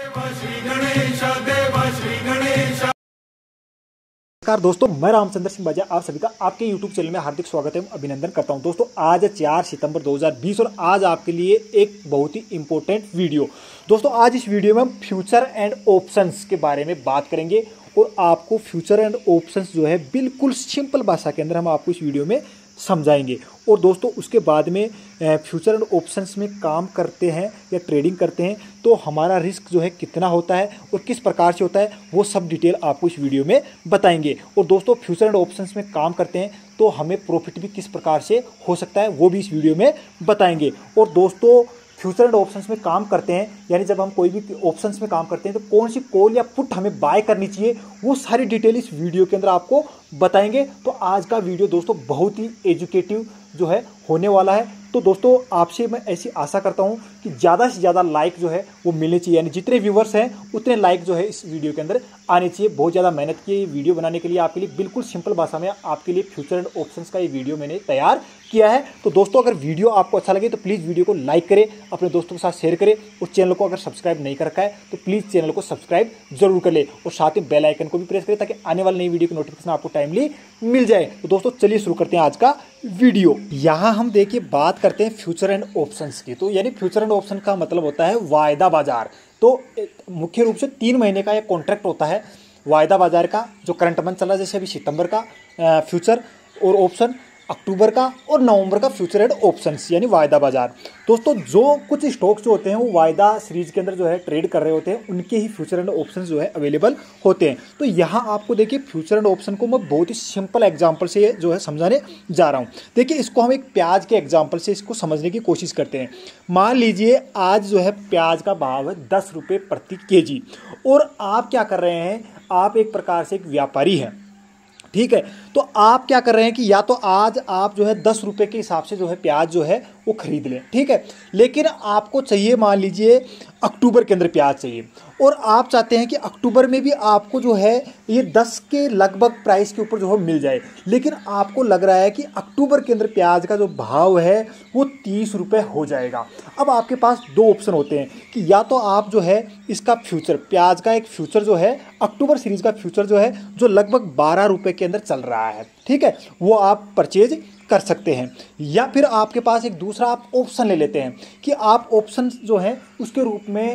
नमस्कार दोस्तों, मैं रामचंद्र सिंह बाजा आप सभी का आपके YouTube चैनल में हार्दिक स्वागत है, अभिनंदन करता हूं। दोस्तों आज है 4 सितंबर 2020 और आज आपके लिए एक बहुत ही इंपॉर्टेंट वीडियो। दोस्तों आज इस वीडियो में हम फ्यूचर एंड ऑप्शंस के बारे में बात करेंगे और आपको फ्यूचर एंड ऑप्शंस जो है बिल्कुल सिंपल भाषा के अंदर हम आपको इस वीडियो में समझाएंगे। और दोस्तों उसके बाद में फ्यूचर एंड ऑप्शंस में काम करते हैं या ट्रेडिंग करते हैं तो हमारा रिस्क जो है कितना होता है और किस प्रकार से होता है वो सब डिटेल आपको इस वीडियो में बताएंगे। और दोस्तों फ्यूचर एंड ऑप्शंस में काम करते हैं तो हमें प्रॉफिट भी किस प्रकार से हो सकता है वो भी इस वीडियो में बताएंगे। और दोस्तों फ्यूचर एंड ऑप्शंस में काम करते हैं यानी जब हम कोई भी ऑप्शंस में काम करते हैं तो कौन सी कॉल या पुट हमें बाय करनी चाहिए वो सारी डिटेल इस वीडियो के अंदर आपको बताएंगे। तो आज का वीडियो दोस्तों बहुत ही एजुकेटिव जो है होने वाला है। तो दोस्तों आपसे मैं ऐसी आशा करता हूं कि ज़्यादा से ज़्यादा लाइक जो है वो मिलने चाहिए, यानी जितने व्यूवर्स हैं उतने लाइक जो है इस वीडियो के अंदर आने चाहिए। बहुत ज़्यादा मेहनत की ये वीडियो बनाने के लिए आपके लिए बिल्कुल सिंपल भाषा में आपके लिए फ्यूचर एंड ऑप्शंस का ये वीडियो मैंने तैयार किया है। तो दोस्तों अगर वीडियो आपको अच्छा लगे तो प्लीज़ वीडियो को लाइक करें, अपने दोस्तों के साथ शेयर करें और चैनल को अगर सब्सक्राइब नहीं कर रखा है तो प्लीज़ चैनल को सब्सक्राइब जरूर कर ले और साथ ही बेल आइकन को भी प्रेस करें ताकि आने वाली नई वीडियो की नोटिफिकेशन आपको टाइमली मिल जाए। तो दोस्तों चलिए शुरू करते हैं आज का वीडियो। यहाँ हम देखिए बात करते हैं फ्यूचर एंड ऑप्शंस की। तो यानी फ्यूचर एंड ऑप्शन का मतलब होता है वायदा बाजार। तो मुख्य रूप से 3 महीने का एक कॉन्ट्रैक्ट होता है वायदा बाजार का, जो करंट मंथ चल रहा है जैसे अभी सितंबर का फ्यूचर और ऑप्शन, अक्टूबर का और नवंबर का फ्यूचर एंड ऑप्शंस यानी वायदा बाजार। दोस्तों जो कुछ स्टॉक्स जो होते हैं वो वायदा सीरीज के अंदर जो है ट्रेड कर रहे होते हैं उनके ही फ्यूचर एंड ऑप्शंस जो है अवेलेबल होते हैं। तो यहाँ आपको देखिए फ्यूचर एंड ऑप्शन को मैं बहुत ही सिंपल एग्जांपल से जो है समझाने जा रहा हूँ। देखिए इसको हम एक प्याज के एग्जाम्पल से इसको समझने की कोशिश करते हैं। मान लीजिए आज जो है प्याज का भाव है 10 रुपये प्रति केजी और आप क्या कर रहे हैं, आप एक प्रकार से एक व्यापारी हैं, ठीक है। तो आप क्या कर रहे हैं कि या तो आज आप जो है 10 रुपये के हिसाब से जो है प्याज जो है वो खरीद लें, ठीक है। लेकिन आपको चाहिए मान लीजिए अक्टूबर के अंदर प्याज चाहिए और आप चाहते हैं कि अक्टूबर में भी आपको जो है ये 10 के लगभग प्राइस के ऊपर जो है मिल जाए, लेकिन आपको लग रहा है कि अक्टूबर के अंदर प्याज का जो भाव है वो 30 रुपये हो जाएगा। अब आपके पास 2 ऑप्शन होते हैं कि या तो आप जो है इसका फ्यूचर, प्याज का एक फ्यूचर जो है अक्टूबर सीरीज का फ्यूचर जो है जो लगभग 12 रुपये के अंदर चल रहा है, ठीक है, वो आप परचेज कर सकते हैं। या फिर आपके पास एक दूसरा आप ऑप्शन ले लेते हैं कि आप ऑप्शन जो है उसके रूप में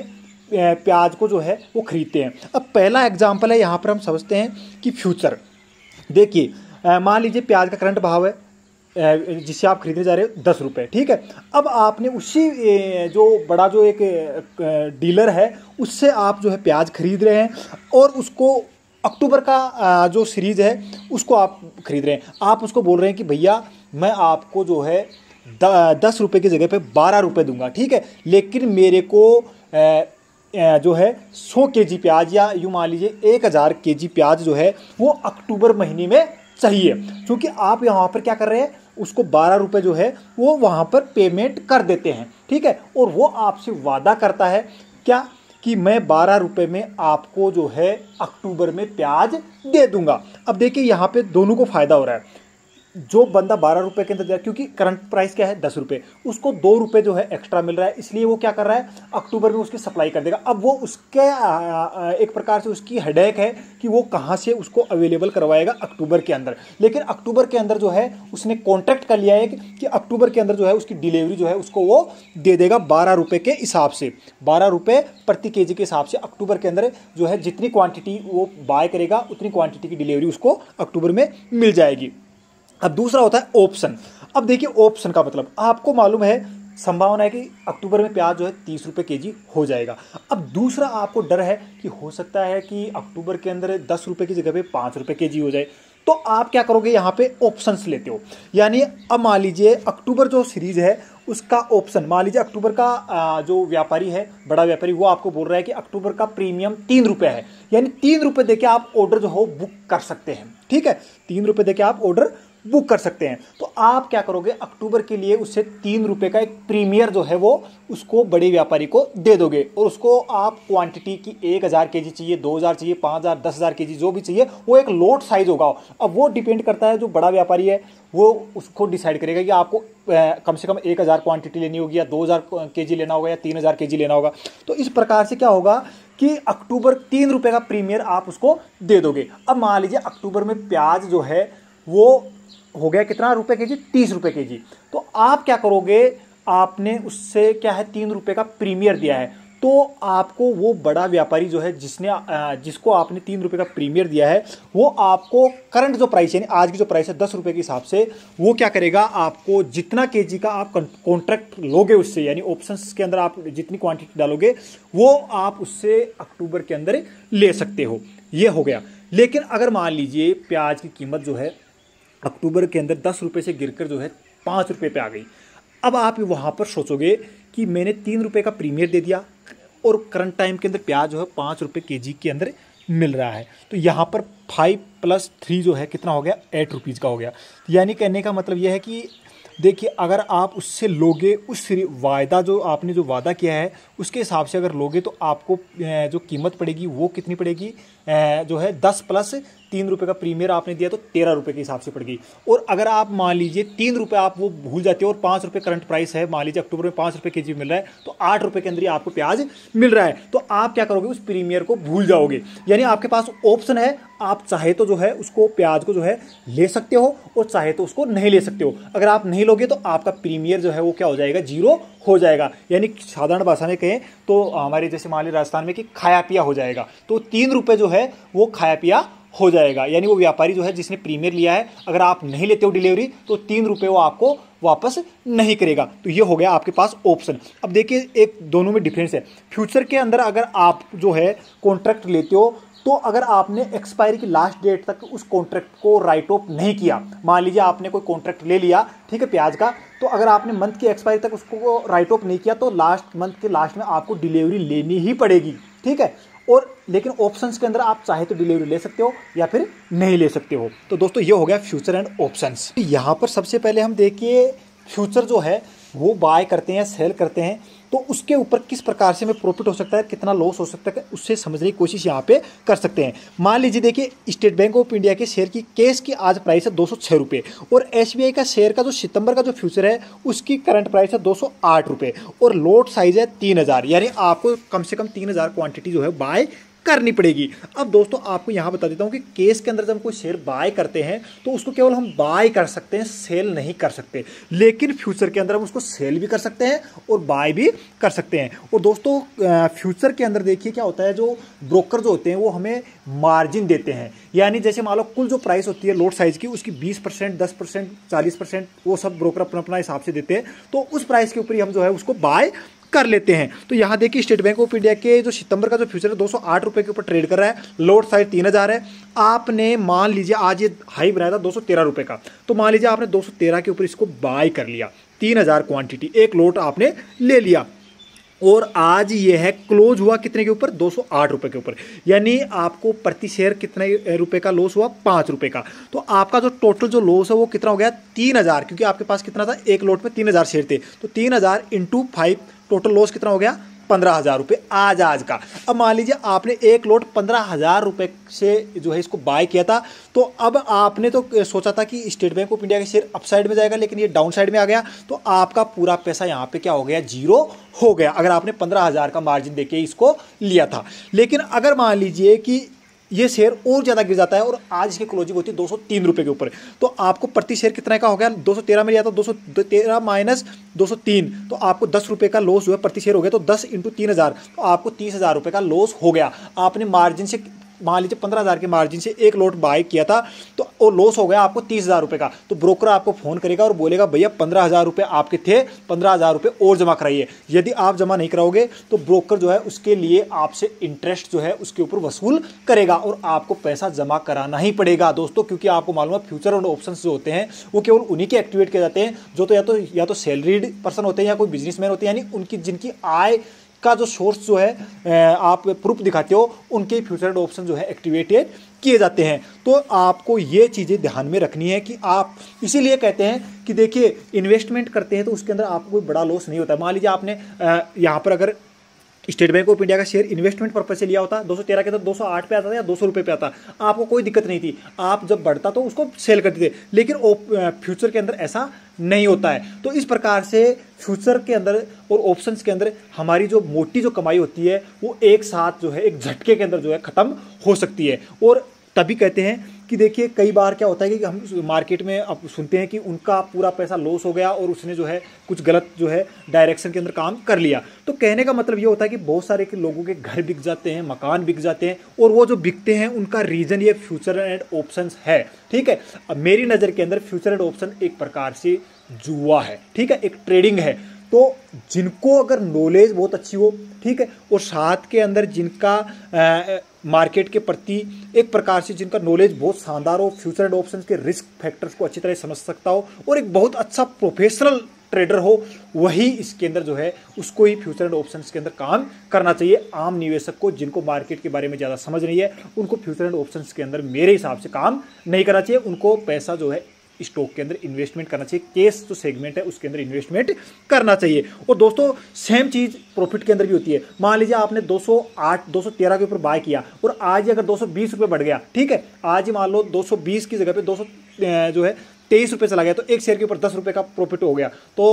प्याज को जो है वो खरीदते हैं। अब पहला एग्जांपल है, यहाँ पर हम समझते हैं कि फ्यूचर। देखिए मान लीजिए प्याज का करंट भाव है जिससे आप खरीदने जा रहे हो 10 रुपये, ठीक है। अब आपने उसी जो बड़ा जो एक डीलर है उससे आप जो है प्याज खरीद रहे हैं और उसको अक्टूबर का जो सीरीज है उसको आप खरीद रहे हैं। आप उसको बोल रहे हैं कि भैया मैं आपको जो है 10 रुपये की जगह पे 12 रुपये दूंगा, ठीक है, लेकिन मेरे को जो है 100 केजी प्याज या यूँ मान लीजिए 1000 केजी प्याज जो है वो अक्टूबर महीने में चाहिए। क्योंकि आप यहाँ पर क्या कर रहे हैं, उसको 12 रुपये जो है वो वहाँ पर पेमेंट कर देते हैं, ठीक है। और वो आपसे वादा करता है क्या कि मैं 12 रुपये में आपको जो है अक्टूबर में प्याज दे दूंगा। अब देखिए यहाँ पे दोनों को फायदा हो रहा है। जो बंदा 12 रुपये के अंदर, क्योंकि करंट प्राइस क्या है 10 रुपये, उसको 2 रुपये जो है एक्स्ट्रा मिल रहा है, इसलिए वो क्या कर रहा है अक्टूबर में उसकी सप्लाई कर देगा। अब वो उसके एक प्रकार से उसकी हेडेक है कि वो कहाँ से उसको अवेलेबल करवाएगा अक्टूबर के अंदर। लेकिन अक्टूबर के अंदर जो है उसने कॉन्ट्रैक्ट कर लिया है कि अक्टूबर के अंदर जो है उसकी डिलीवरी जो है उसको वो दे देगा 12 रुपये के हिसाब से, 12 रुपये प्रति केजी के हिसाब से अक्टूबर के अंदर जो है जितनी क्वांटिटी वो बाय करेगा उतनी क्वांटिटी की डिलीवरी उसको अक्टूबर में मिल जाएगी। अब दूसरा होता है ऑप्शन। अब देखिए ऑप्शन का मतलब आपको मालूम है, संभावना है कि अक्टूबर में प्याज जो है 30 रुपये केजी हो जाएगा। अब दूसरा आपको डर है कि हो सकता है कि अक्टूबर के अंदर 10 रुपये की जगह पे 5 रुपये केजी हो जाए। तो आप क्या करोगे, यहाँ पे ऑप्शंस लेते हो। यानी अब मान लीजिए अक्टूबर जो सीरीज है उसका ऑप्शन, मान लीजिए अक्टूबर का जो व्यापारी है, बड़ा व्यापारी, वो आपको बोल रहा है कि अक्टूबर का प्रीमियम 3 रुपये है, यानी 3 रुपये देके आप ऑर्डर जो हो बुक कर सकते हैं, ठीक है, 3 रुपये देके आप ऑर्डर बुक कर सकते हैं। तो आप क्या करोगे, अक्टूबर के लिए उससे 3 रुपये का एक प्रीमियर जो है वो उसको बड़े व्यापारी को दे दोगे और उसको आप क्वांटिटी की 1000 केजी चाहिए, 2000 चाहिए, 5000, 10,000 केजी जो भी चाहिए वो एक लोट साइज होगा। अब वो डिपेंड करता है, जो बड़ा व्यापारी है वो उसको डिसाइड करेगा कि आपको कम से कम 1000 क्वांटिटी लेनी होगी या 2000 केजी लेना होगा या 3000 केजी लेना होगा। तो इस प्रकार से क्या होगा कि अक्टूबर 3 रुपए का प्रीमियर आप उसको दे दोगे। अब मान लीजिए अक्टूबर में प्याज जो है वो हो गया कितना रुपए केजी, 30 रुपए केजी। तो आप क्या करोगे, आपने उससे क्या है 3 रुपए का प्रीमियर दिया है, तो आपको वो बड़ा व्यापारी जो है जिसको आपने 3 रुपए का प्रीमियर दिया है, वो आपको करंट जो प्राइस है, आज की जो प्राइस है 10 रुपए के हिसाब से, वो क्या करेगा, आपको जितना केजी का आप कॉन्ट्रैक्ट लोगे उससे, यानी ऑप्शंस के अंदर आप जितनी क्वांटिटी डालोगे वो आप उससे अक्टूबर के अंदर ले सकते हो। ये हो गया। लेकिन अगर मान लीजिए प्याज की कीमत जो है अक्टूबर के अंदर 10 रुपए से गिरकर जो है 5 रुपए पे आ गई। अब आप वहां पर सोचोगे कि मैंने 3 रुपए का प्रीमियर दे दिया और करंट टाइम के अंदर प्याज जो है 5 रुपए केजी के अंदर मिल रहा है, तो यहाँ पर 5 + 3 जो है कितना हो गया, 8 रुपीज़ का हो गया। यानी कहने का मतलब यह है कि देखिए अगर आप उससे लोगे, उस वायदा जो आपने जो वादा किया है उसके हिसाब से अगर लोगे तो आपको जो कीमत पड़ेगी वो कितनी पड़ेगी, जो है 10 + 3 रुपए का प्रीमियर आपने दिया तो 13 रुपए के हिसाब से पड़ेगी। और अगर आप मान लीजिए 3 रुपए आप वो भूल जाते हो और 5 रुपए करंट प्राइस है, मान लीजिए अक्टूबर में 5 रुपए केजी मिल रहा है, तो 8 रुपए के अंदर ही आपको प्याज मिल रहा है, तो आप क्या करोगे, उस प्रीमियर को भूल जाओगे। यानी आपके पास ऑप्शन है, आप चाहे तो जो है उसको प्याज को जो है ले सकते हो और चाहे तो उसको नहीं ले सकते हो। अगर आप नहीं लोगे तो आपका प्रीमियर जो है वो क्या हो जाएगा, 0 हो जाएगा। यानी साधारण भाषा में कहें तो हमारे जैसे मान लीजिए राजस्थान में कि खाया पिया हो जाएगा, तो 3 रुपए जो है वो खाया पिया हो जाएगा। यानी वो व्यापारी जो है जिसने प्रीमियर लिया है, अगर आप नहीं लेते हो डिलीवरी तो 3 रुपए वो आपको वापस नहीं करेगा। तो ये हो गया आपके पास ऑप्शन। अब देखिए एक दोनों में डिफरेंस है। फ्यूचर के अंदर अगर आप जो है कॉन्ट्रैक्ट लेते हो, तो अगर आपने एक्सपायरी की लास्ट डेट तक उस कॉन्ट्रैक्ट को राइट ऑफ नहीं किया, मान लीजिए आपने कोई कॉन्ट्रैक्ट ले लिया, ठीक है, प्याज का, तो अगर आपने मंथ की एक्सपायरी तक उसको राइट ऑफ नहीं किया तो लास्ट मंथ के लास्ट में आपको डिलीवरी लेनी ही पड़ेगी, ठीक है। और लेकिन ऑप्शंस के अंदर आप चाहे तो डिलीवरी ले सकते हो या फिर नहीं ले सकते हो। तो दोस्तों ये हो गया फ्यूचर एंड ऑप्शंस। यहाँ पर सबसे पहले हम देखिए फ्यूचर जो है वो बाय करते हैं, सेल करते हैं, तो उसके ऊपर किस प्रकार से हमें प्रॉफिट हो सकता है, कितना लॉस हो सकता है, उससे समझने की कोशिश यहाँ पे कर सकते हैं। मान लीजिए देखिए स्टेट बैंक ऑफ इंडिया के शेयर की केस की आज प्राइस है 206 रुपये और SBI का शेयर का जो सितंबर का जो फ्यूचर है उसकी करंट प्राइस है 208 रुपये और लोट साइज है 3000। यानी आपको कम से कम 3000 क्वांटिटी जो है बाय करनी पड़ेगी। अब दोस्तों आपको यहां बता देता हूं कि केस के अंदर जब हम कोई शेयर बाय करते हैं तो उसको केवल हम बाय कर सकते हैं, सेल नहीं कर सकते। लेकिन फ्यूचर के अंदर हम उसको सेल भी कर सकते हैं और बाय भी कर सकते हैं। और दोस्तों फ्यूचर के अंदर देखिए क्या होता है, जो ब्रोकर जो होते हैं वो हमें मार्जिन देते हैं। यानी जैसे मान लो कुल जो प्राइस होती है लोट साइज की, उसकी 20%, 10%, 40% वो सब ब्रोकर अपना अपना हिसाब से देते हैं, तो उस प्राइस के ऊपर ही हम जो है उसको बाय कर लेते हैं। तो यहां देखिए स्टेट बैंक ऑफ इंडिया के जो सितंबर का जो फ्यूचर है 208 रुपए के ऊपर ट्रेड कर रहा है, लोट साइज 3000 है। आपने मान लीजिए आज ये हाई बनाया था 213 रुपए का, तो मान लीजिए आपने 213 के ऊपर इसको बाय कर लिया, 3000 क्वांटिटी, एक लोट आपने ले लिया और आज ये है क्लोज हुआ कितने के ऊपर, 208 रुपए के ऊपर। यानी आपको प्रति शेयर कितने रुपए का लॉस हुआ, 5 रुपए का। तो आपका जो टोटल जो लॉस है वो कितना हो गया, 3000, क्योंकि आपके पास कितना था, एक लोट में 3000 शेयर थे, तो 3000 × 5 टोटल लॉस कितना हो गया, 15,000 रुपये आज का। अब मान लीजिए आपने एक लोट 15,000 रुपये से जो है इसको बाय किया था, तो अब आपने तो सोचा था कि स्टेट बैंक ऑफ इंडिया के शेयर अपसाइड में जाएगा, लेकिन ये डाउन साइड में आ गया, तो आपका पूरा पैसा यहाँ पे क्या हो गया, 0 हो गया, अगर आपने 15,000 का मार्जिन देके इसको लिया था। लेकिन अगर मान लीजिए कि ये शेयर और ज़्यादा गिर जाता है और आज इसकी क्लोजिंग होती है 203 रुपये के ऊपर, तो आपको प्रति शेयर कितना का हो गया, 213 में लिया तो 213 माइनस 203, तो आपको 10 रुपये का लॉस जो है प्रति शेयर हो गया। तो 10 × 3000, तो आपको 30,000 रुपये का लॉस हो गया। आपने मार्जिन से मान लीजिए 15,000 के मार्जिन से एक लोट बाय किया था, तो वो लॉस हो गया आपको 30,000 रुपये का। तो ब्रोकर आपको फोन करेगा और बोलेगा भैया 15,000 रुपये आपके थे, 15,000 रुपये और जमा कराइए। यदि आप जमा नहीं कराओगे तो ब्रोकर जो है उसके लिए आपसे इंटरेस्ट जो है उसके ऊपर वसूल करेगा और आपको पैसा जमा कराना ही पड़ेगा दोस्तों, क्योंकि आपको मालूम है फ्यूचर और ऑप्शंस जो होते हैं वो केवल उन्हीं के एक्टिवेट किए जाते हैं जो तो या तो सैलरीड पर्सन होते हैं या कोई बिजनेसमैन होते हैं, यानी उनकी जिनकी आय का जो सोर्स जो है आप प्रूफ दिखाते हो, उनके फ्यूचर एंड ऑप्शन जो है एक्टिवेटेड किए जाते हैं। तो आपको ये चीज़ें ध्यान में रखनी है कि आप, इसीलिए कहते हैं कि देखिए इन्वेस्टमेंट करते हैं तो उसके अंदर आपको कोई बड़ा लॉस नहीं होता। मान लीजिए आपने यहाँ पर अगर स्टेट बैंक ऑफ इंडिया का शेयर इन्वेस्टमेंट पर्पज से लिया होता, 213 के तो 208 पे आता था या 200 रुपये पे आता, आपको कोई दिक्कत नहीं थी, आप जब बढ़ता तो उसको सेल करते थे। लेकिन फ्यूचर के अंदर ऐसा नहीं होता है। तो इस प्रकार से फ्यूचर के अंदर और ऑप्शंस के अंदर हमारी जो मोटी जो कमाई होती है वो एक साथ जो है एक झटके के अंदर जो है खत्म हो सकती है। और तभी कहते हैं कि देखिए कई बार क्या होता है कि हम मार्केट में अब सुनते हैं कि उनका पूरा पैसा लॉस हो गया और उसने जो है कुछ गलत जो है डायरेक्शन के अंदर काम कर लिया। तो कहने का मतलब ये होता है कि बहुत सारे के लोगों के घर बिक जाते हैं, मकान बिक जाते हैं, और वो जो बिकते हैं उनका रीजन ये फ्यूचर एंड ऑप्शंस है। ठीक है, अब मेरी नज़र के अंदर फ्यूचर एंड ऑप्शन एक प्रकार से जुआ है। ठीक है, एक ट्रेडिंग है। तो जिनको अगर नॉलेज बहुत अच्छी हो, ठीक है, और साथ के अंदर जिनका मार्केट के प्रति एक प्रकार से जिनका नॉलेज बहुत शानदार हो, फ्यूचर एंड ऑप्शंस के रिस्क फैक्टर्स को अच्छी तरह समझ सकता हो और एक बहुत अच्छा प्रोफेशनल ट्रेडर हो, वही इसके अंदर जो है उसको ही फ्यूचर एंड ऑप्शंस के अंदर काम करना चाहिए। आम निवेशक को जिनको मार्केट के बारे में ज़्यादा समझ नहीं है उनको फ्यूचर एंड ऑप्शंस के अंदर मेरे हिसाब से काम नहीं करना चाहिए। उनको पैसा जो है स्टॉक के अंदर इन्वेस्टमेंट करना चाहिए, केस जो सेगमेंट है उसके अंदर इन्वेस्टमेंट करना चाहिए। और दोस्तों सेम चीज प्रॉफिट के अंदर भी होती है। मान लीजिए आपने 208 213 के ऊपर बाय किया और आज ही अगर 220 रुपये बढ़ गया, ठीक है, आज ही मान लो 220 की जगह पे 200 जो है 23 रुपये चला गया, तो एक शेयर के ऊपर 10 रुपये का प्रॉफिट हो गया। तो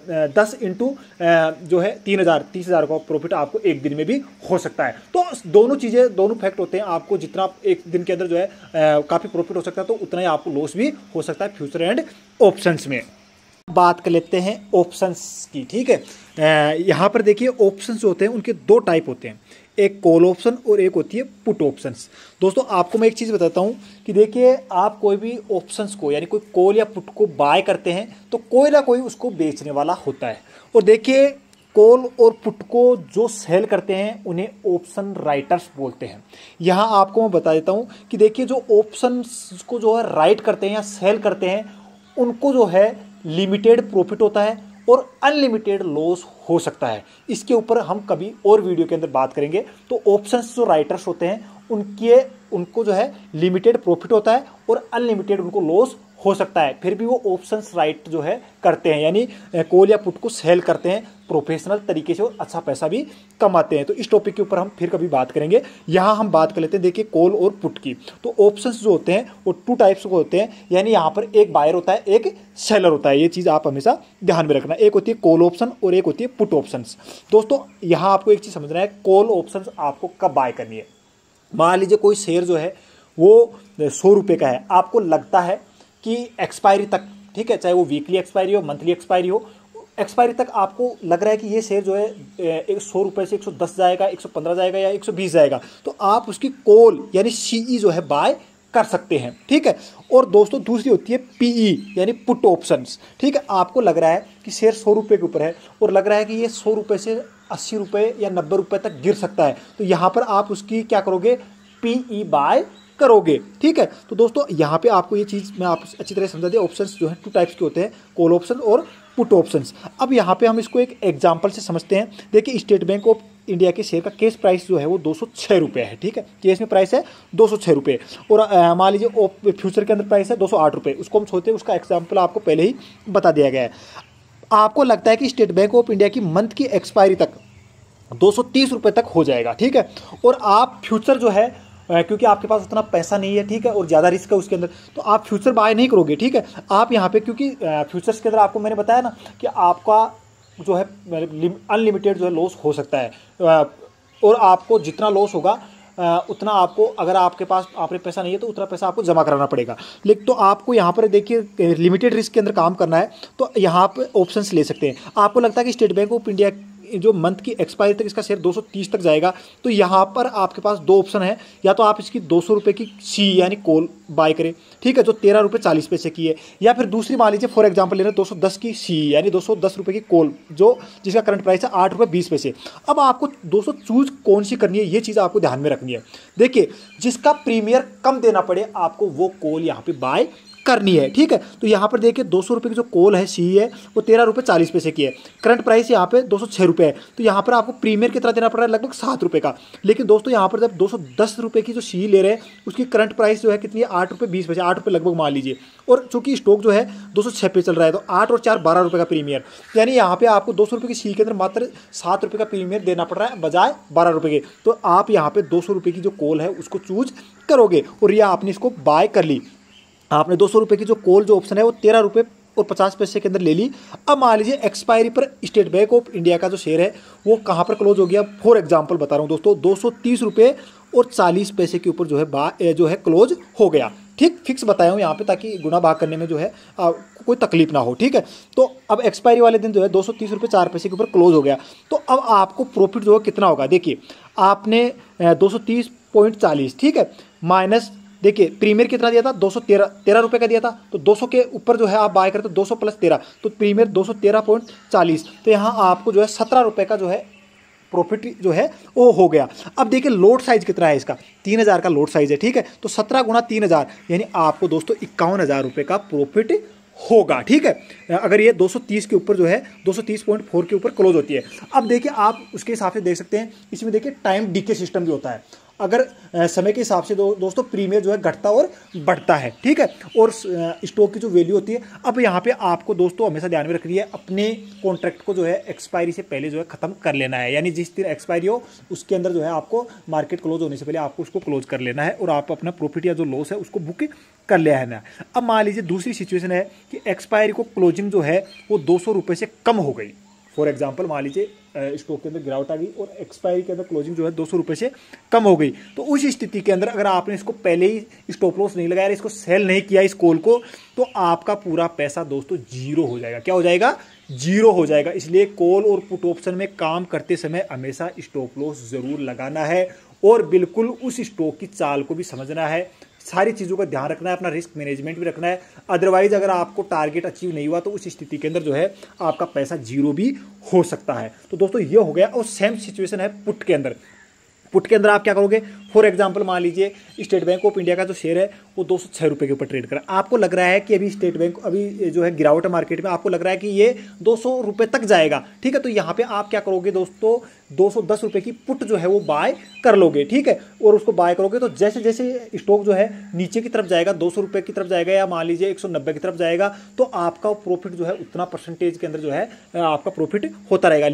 10 इंटू जो है 30,000 का प्रॉफिट आपको एक दिन में भी हो सकता है। तो दोनों चीज़ें, दोनों फैक्ट होते हैं। आपको जितना एक दिन के अंदर जो है काफ़ी प्रॉफिट हो सकता है, तो उतना ही आपको लॉस भी हो सकता है फ्यूचर एंड ऑप्शंस में। बात कर लेते हैं ऑप्शंस की। ठीक है, यहाँ पर देखिए ऑप्शंस जो होते हैं उनके दो टाइप होते हैं, एक कॉल ऑप्शन और एक होती है पुट ऑप्शंस। दोस्तों आपको मैं एक चीज़ बताता हूँ कि देखिए आप कोई भी ऑप्शंस को यानी कोई कॉल या पुट को बाय करते हैं तो कोई ना कोई उसको बेचने वाला होता है। और देखिए कॉल और पुट को जो सेल करते हैं उन्हें ऑप्शन राइटर्स बोलते हैं। यहाँ आपको मैं बता देता हूँ कि देखिए जो ऑप्शंस को जो है राइट करते हैं या सेल करते हैं उनको जो है लिमिटेड प्रॉफिट होता है और अनलिमिटेड लॉस हो सकता है। इसके ऊपर हम कभी और वीडियो के अंदर बात करेंगे। तो ऑप्शंस जो राइटर्स होते हैं उनको जो है लिमिटेड प्रॉफिट होता है और अनलिमिटेड उनको लॉस हो सकता है, फिर भी वो ऑप्शंस राइट जो है करते हैं, यानी कॉल या पुट को सेल करते हैं प्रोफेशनल तरीके से और अच्छा पैसा भी कमाते हैं। तो इस टॉपिक के ऊपर हम फिर कभी बात करेंगे। यहाँ हम बात कर लेते हैं देखिए कॉल और पुट की। तो ऑप्शंस जो होते हैं वो टू टाइप्स के होते हैं, यानी यहाँ पर एक बायर होता है एक सेलर होता है। ये चीज़ आप हमेशा ध्यान में रखना, एक होती है कॉल ऑप्शन और एक होती है पुट ऑप्शंस। दोस्तों यहाँ आपको एक चीज़ समझना है, कॉल ऑप्शंस आपको कब बाय करनी है। मान लीजिए कोई शेयर जो है वो 100 रुपये का है, आपको लगता है कि एक्सपायरी तक, ठीक है, चाहे वो वीकली एक्सपायरी हो मंथली एक्सपायरी हो, एक्सपायरी तक आपको लग रहा है कि ये शेयर जो है 100 रुपये से 110 जाएगा, 115 जाएगा या 120 जाएगा, तो आप उसकी कॉल यानी सीई जो है बाय कर सकते हैं। ठीक है, और दोस्तों दूसरी होती है पीई यानी पुट ऑप्शंस। ठीक है, आपको लग रहा है कि शेयर 100 रुपये के ऊपर है और लग रहा है कि ये 100 रुपये से 80 रुपये या 90 रुपये तक गिर सकता है, तो यहाँ पर आप उसकी क्या करोगे, पीई बाय करोगे। ठीक है, तो दोस्तों यहाँ पे आपको ये चीज़ मैं आप अच्छी तरह समझा दिया। ऑप्शंस जो है टू टाइप्स के होते हैं, कॉल ऑप्शन और पुट ऑप्शंस। अब यहाँ पे हम इसको एक एग्जांपल से समझते हैं। देखिए स्टेट बैंक ऑफ इंडिया के शेयर का केस प्राइस जो है वो 206 रुपये है। ठीक है, केस में प्राइस है 206 रुपये और मान लीजिए फ्यूचर के अंदर प्राइस है 208 रुपये। उसको हम सोचते हैं, उसका एग्जाम्पल आपको पहले ही बता दिया गया है। आपको लगता है कि स्टेट बैंक ऑफ इंडिया की मंथ की एक्सपायरी तक 230 रुपये तक हो जाएगा। ठीक है, और आप फ्यूचर जो है क्योंकि आपके पास उतना पैसा नहीं है, ठीक है, और ज़्यादा रिस्क है उसके अंदर, तो आप फ्यूचर बाय नहीं करोगे। ठीक है, आप यहाँ पे क्योंकि फ्यूचर्स के अंदर आपको मैंने बताया ना कि आपका जो है अनलिमिटेड जो है लॉस हो सकता है, और आपको जितना लॉस होगा उतना आपको, अगर आपके पास आपने पैसा नहीं है तो उतना पैसा आपको जमा कराना पड़ेगा। लेकिन तो आपको यहाँ पर देखिए लिमिटेड रिस्क के अंदर काम करना है, तो यहाँ पर ऑप्शंस ले सकते हैं। आपको लगता है कि स्टेट बैंक ऑफ इंडिया जो मंथ की एक्सपायरी तक इसका शेयर 230 तक जाएगा, तो यहाँ पर आपके पास दो ऑप्शन है, या तो आप इसकी 200 रुपये की सी यानी कॉल बाय करें, ठीक है, जो 13 रुपये 40 पैसे की है, या फिर दूसरी मान लीजिए फॉर एग्जांपल ले रहे हैं 210 की सी यानी 210 रुपये की कॉल जो जिसका करंट प्राइस है 8 रुपये 20 पैसे। अब आपको दोस्तों चूज कौन सी करनी है, ये चीज़ आपको ध्यान में रखनी है। देखिए जिसका प्रीमियर कम देना पड़े आपको वो कॉल यहाँ पर बाय करनी है। ठीक है, तो यहाँ पर देखिए 200 रुपये की जो कॉल है सी है वो 13 रुपये 40 पैसे की है। करंट प्राइस यहाँ पे 206 रुपये है, तो यहाँ पर आपको प्रीमियर कितना देना पड़ रहा है, लगभग 7 रुपये का। लेकिन दोस्तों यहाँ पर जब 210 रुपये की जो सी ले रहे हैं उसकी करंट प्राइस जो है कितनी है, 8 रुपये 20 पैसे, 8 रुपये लगभग मान लीजिए। और चूंकि स्टॉक जो है 206 पे चल रहा है तो 8 और 4 12 रुपये का प्रीमियर, यानी यहाँ पे आपको 200 रुपये की सी के अंदर मात्र 7 रुपये का प्रीमियर देना पड़ रहा है बजाय 12 रुपये के। तो आप यहाँ पे 200 रुपये की जो कॉल है उसको चूज करोगे और या आपने इसको बाय कर ली। आपने 200 रुपये की जो कॉल जो ऑप्शन है वो 13 रुपये और 50 पैसे के अंदर ले ली। अब मान लीजिए एक्सपायरी पर स्टेट बैंक ऑफ इंडिया का जो शेयर है वो कहाँ पर क्लोज हो गया, फॉर एग्जांपल बता रहा हूँ दोस्तों, 230 रुपये और 40 पैसे के ऊपर जो है क्लोज हो गया। ठीक, फिक्स बताया हूँ यहाँ पे ताकि गुना भाग करने में जो है कोई तकलीफ ना हो। ठीक है, तो अब एक्सपायरी वाले दिन जो है 230 रुपये 4 पैसे के ऊपर क्लोज हो गया। तो अब आपको प्रॉफिट जो है कितना होगा, देखिए आपने 230.40, ठीक है, माइनस देखिए प्रीमियर कितना दिया था, 213 रुपये का दिया था, तो 200 के ऊपर जो है आप बाय करते 200 प्लस 13, तो प्रीमियर 213.40, तो यहाँ आपको जो है 17 रुपये का जो है प्रॉफिट जो है वो हो गया। अब देखिए लोड साइज कितना है इसका, 3000 का लोड साइज है। ठीक है, तो 17 गुना 3000 यानी आपको दोस्तों 51,000 रुपये का प्रॉफिट होगा। ठीक है, अगर ये 230 के ऊपर जो है 230.4 के ऊपर क्लोज होती है। अब देखिए आप उसके हिसाब से देख सकते हैं, इसमें देखिए टाइम डीके सिस्टम भी होता है। अगर समय के हिसाब से दोस्तों प्रीमियर जो है घटता और बढ़ता है। ठीक है, और स्टॉक की जो वैल्यू होती है, अब यहाँ पे आपको दोस्तों हमेशा ध्यान में रखनी है, अपने कॉन्ट्रैक्ट को जो है एक्सपायरी से पहले जो है खत्म कर लेना है, यानी जिस दिन एक्सपायरी हो उसके अंदर जो है आपको मार्केट क्लोज होने से पहले आपको उसको क्लोज कर लेना है और आप अपना प्रॉफिट या जो लॉस है उसको बुक कर लिया है ना। अब मान लीजिए दूसरी सिचुएशन है कि एक्सपायरी को क्लोजिंग जो है वो 200 रुपये से कम हो गई। फॉर एग्जाम्पल मान लीजिए स्टॉक के अंदर गिरावट आ गई और एक्सपायरी के अंदर क्लोजिंग जो है 200 रुपये से कम हो गई, तो उस स्थिति के अंदर अगर आपने इसको पहले ही स्टॉप लॉस नहीं लगाया, इसको सेल नहीं किया इस कॉल को, तो आपका पूरा पैसा दोस्तों जीरो हो जाएगा। क्या हो जाएगा, जीरो हो जाएगा। इसलिए कॉल और पुट ऑप्शन में काम करते समय हमेशा स्टॉप लॉस जरूर लगाना है और बिल्कुल उस स्टॉक की चाल को भी समझना है, सारी चीज़ों का ध्यान रखना है, अपना रिस्क मैनेजमेंट भी रखना है। अदरवाइज अगर आपको टारगेट अचीव नहीं हुआ तो उस स्थिति के अंदर जो है आपका पैसा जीरो भी हो सकता है। तो दोस्तों ये हो गया। और सेम सिचुएशन है पुट के अंदर। पुट के अंदर आप क्या करोगे, फॉर एग्जांपल मान लीजिए स्टेट बैंक ऑफ इंडिया का जो शेयर है वो 206 रुपये के ऊपर ट्रेड कर रहा है। आपको लग रहा है कि अभी स्टेट बैंक अभी जो है गिरावट मार्केट में, आपको लग रहा है कि ये 200 रुपये तक जाएगा। ठीक है, तो यहाँ पे आप क्या करोगे दोस्तों, 210 रुपये की पुट जो है वो बाय कर लोगे। ठीक है, और उसको बाय करोगे तो जैसे जैसे स्टॉक जो है नीचे की तरफ जाएगा, 200 रुपये की तरफ जाएगा या मान लीजिए 190 की तरफ जाएगा, तो आपका प्रॉफिट जो है उतना परसेंटेज के अंदर जो है आपका प्रॉफिट होता रहेगा।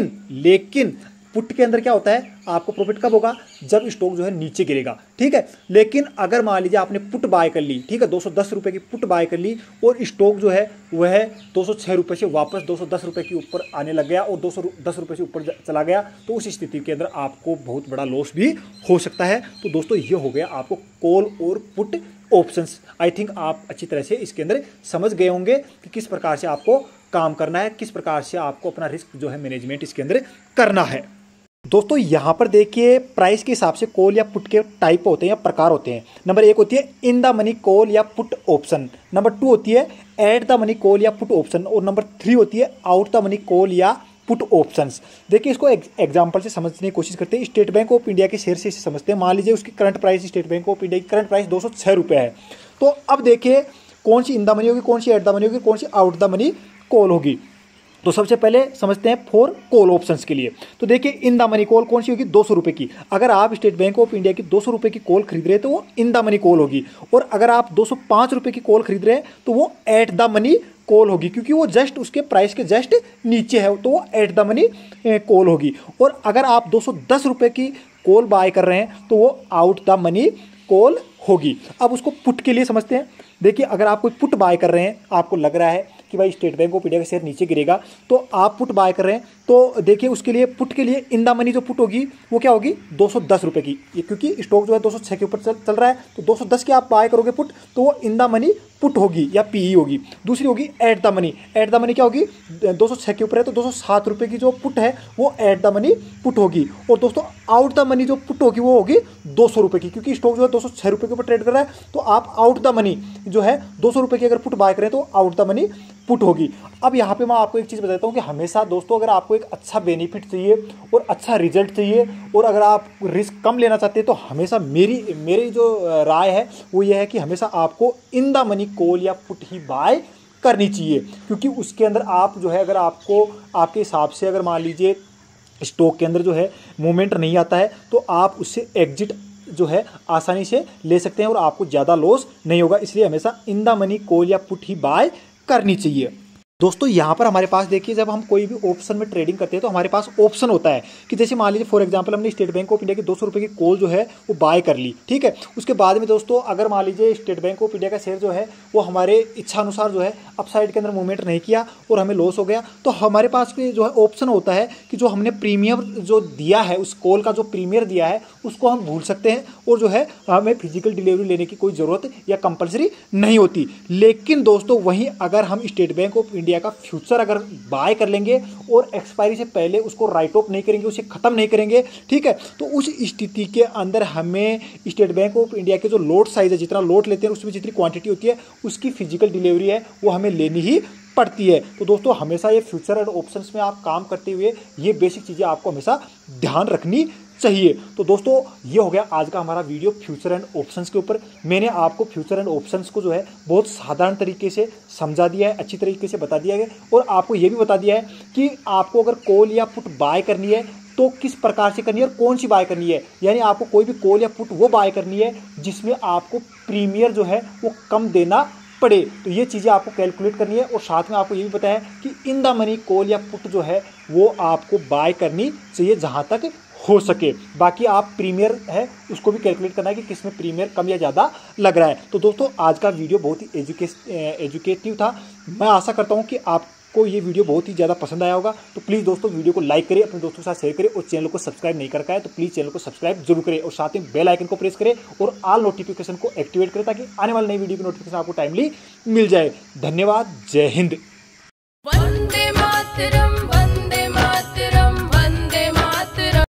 लेकिन पुट के अंदर क्या होता है, आपको प्रॉफिट कब होगा, जब स्टॉक जो है नीचे गिरेगा। ठीक है, लेकिन अगर मान लीजिए आपने पुट बाय कर ली, ठीक है, 210 रुपये की पुट बाय कर ली और स्टॉक जो है वह 206 रुपये से वापस 210 रुपये के ऊपर आने लग गया और 210 रुपये से ऊपर चला गया, तो उस स्थिति के अंदर आपको बहुत बड़ा लॉस भी हो सकता है। तो दोस्तों ये हो गया आपको कॉल और पुट ऑप्शंस। आई थिंक आप अच्छी तरह से इसके अंदर समझ गए होंगे कि किस प्रकार से आपको काम करना है, किस प्रकार से आपको अपना रिस्क जो है मैनेजमेंट इसके अंदर करना है। दोस्तों यहाँ पर देखिए प्राइस के हिसाब से कॉल या पुट के टाइप होते हैं या प्रकार होते हैं। नंबर 1 होती है इन द मनी कॉल या पुट ऑप्शन, नंबर 2 होती है एट द मनी कॉल या पुट ऑप्शन, और नंबर 3 होती है आउट द मनी कॉल या पुट ऑप्शंस। देखिए इसको एग्जांपल से समझने की कोशिश करते हैं। स्टेट बैंक ऑफ इंडिया के शेयर से इसे समझते हैं। मान लीजिए उसकी current price, State Bank of India की करंट प्राइस 206 रुपये है। तो अब देखिए कौन सी इन द मनी होगी, कौन सी एट द मनी होगी, कौन सी आउट द मनी कॉल होगी। तो सबसे पहले समझते हैं फॉर कॉल ऑप्शंस के लिए। तो देखिए इन द मनी कॉल कौन सी होगी, 200 रुपये की। अगर आप स्टेट बैंक ऑफ इंडिया की 200 रुपये की कॉल खरीद रहे हैं तो वो इन द मनी कॉल होगी, और अगर आप 205 रुपये की कॉल खरीद रहे हैं तो वो एट द मनी कॉल होगी, क्योंकि वो जस्ट उसके प्राइस के जस्ट नीचे है, तो वो एट द मनी कॉल होगी। और अगर आप 210 रुपये की कॉल बाय कर रहे हैं तो वो आउट द मनी कॉल होगी। अब उसको पुट के लिए समझते हैं। देखिए अगर आप कोई पुट बाय कर रहे हैं, आपको लग रहा है कि भाई स्टेट बैंक ऑफ इंडिया का शेयर नीचे गिरेगा, तो आप पुट बाय कर रहे हैं, तो देखिए उसके लिए पुट के लिए इन द मनी जो पुट होगी वो क्या होगी, 210 रुपये की। ये क्योंकि स्टॉक जो है 206 के ऊपर चल रहा है, तो 210 की आप बाय करोगे पुट, तो वो इन द मनी पुट होगी या पीई होगी। दूसरी होगी at the money. At the money क्या होगी, 206 के ऊपर है तो 207 रुपये की जो पुट है वो एट द मनी पुट होगी। और दोस्तों आउट द मनी जो पुट होगी वो होगी 200 रुपये की, क्योंकि स्टॉक जो है 206 रुपये के ऊपर ट्रेड कर रहा है, तो आप आउट द मनी जो है 200 रुपये की अगर पुट बाय करें तो आउट द मनी पुट होगी। अब यहाँ पे मैं आपको एक चीज़ बताता हूँ कि हमेशा दोस्तों अगर आपको एक अच्छा बेनिफिट चाहिए और अच्छा रिजल्ट चाहिए, और अगर आप रिस्क कम लेना चाहते हैं, तो हमेशा मेरी जो राय है वो ये है कि हमेशा आपको इन द मनी कॉल या पुट ही बाय करनी चाहिए, क्योंकि उसके अंदर आप जो है अगर आपको आपके हिसाब से अगर मान लीजिए स्टॉक के अंदर जो है मूवमेंट नहीं आता है तो आप उससे एग्जिट जो है आसानी से ले सकते हैं और आपको ज़्यादा लॉस नहीं होगा। इसलिए हमेशा इन द मनी कॉल या पुट ही बाय करनी चाहिए। दोस्तों यहाँ पर हमारे पास देखिए, जब हम कोई भी ऑप्शन में ट्रेडिंग करते हैं तो हमारे पास ऑप्शन होता है कि जैसे मान लीजिए फॉर एग्जांपल हमने स्टेट बैंक ऑफ इंडिया की 200 रुपये की कॉल जो है वो बाय कर ली, ठीक है। उसके बाद में दोस्तों अगर मान लीजिए स्टेट बैंक ऑफ इंडिया का शेयर जो है वो हमारे इच्छा अनुसार जो है अपसाइड के अंदर मूवमेंट नहीं किया और हमें लॉस हो गया, तो हमारे पास जो है ऑप्शन होता है कि जो हमने प्रीमियम जो दिया है, उस कॉल का जो प्रीमियम दिया है उसको हम भूल सकते हैं और जो है हमें फिजिकल डिलीवरी लेने की कोई ज़रूरत या कंपलसरी नहीं होती। लेकिन दोस्तों वहीं अगर हम स्टेट बैंक ऑफ इंडिया का फ्यूचर अगर बाय कर लेंगे और एक्सपायरी से पहले उसको राइट ऑफ नहीं करेंगे, उसे खत्म नहीं करेंगे, ठीक है, तो उस स्थिति के अंदर हमें स्टेट बैंक ऑफ इंडिया के जो लोट साइज है, जितना लोट लेते हैं उसमें जितनी क्वांटिटी होती है उसकी फिजिकल डिलीवरी है वो हमें लेनी ही पड़ती है। तो दोस्तों हमेशा ये फ्यूचर एंड ऑप्शंस में आप काम करते हुए ये बेसिक चीज़ें आपको हमेशा ध्यान रखनी चाहिए। तो दोस्तों ये हो गया आज का हमारा वीडियो फ्यूचर एंड ऑप्शंस के ऊपर। मैंने आपको फ्यूचर एंड ऑप्शंस को जो है बहुत साधारण तरीके से समझा दिया है, अच्छी तरीके से बता दिया है और आपको ये भी बता दिया है कि आपको अगर कॉल या पुट बाय करनी है तो किस प्रकार से करनी है और कौन सी बाय करनी है। यानी आपको कोई भी कॉल या पुट वो बाय करनी है जिसमें आपको प्रीमियर जो है वो कम देना पड़े, तो ये चीज़ें आपको कैलकुलेट करनी है। और साथ में आपको ये भी बताया कि इन द मनी कॉल या पुट जो है वो आपको बाय करनी चाहिए जहां तक हो सके। बाकी आप प्रीमियर है उसको भी कैलकुलेट करना है कि किसमें प्रीमियर कम या ज़्यादा लग रहा है। तो दोस्तों आज का वीडियो बहुत ही एजुकेटिव था। मैं आशा करता हूँ कि आपको ये वीडियो बहुत ही ज़्यादा पसंद आया होगा। तो प्लीज़ दोस्तों वीडियो को लाइक करें, अपने दोस्तों के साथ शेयर करें और चैनल को सब्सक्राइब नहीं कर रखा है तो प्लीज़ चैनल को सब्सक्राइब जरूर करें और साथ में बेल आइकन को प्रेस करें और ऑल नोटिफिकेशन को एक्टिवेट करें ताकि आने वाली नई वीडियो की नोटिफिकेशन आपको टाइमली मिल जाए। धन्यवाद। जय हिंद। वंदे मातरम।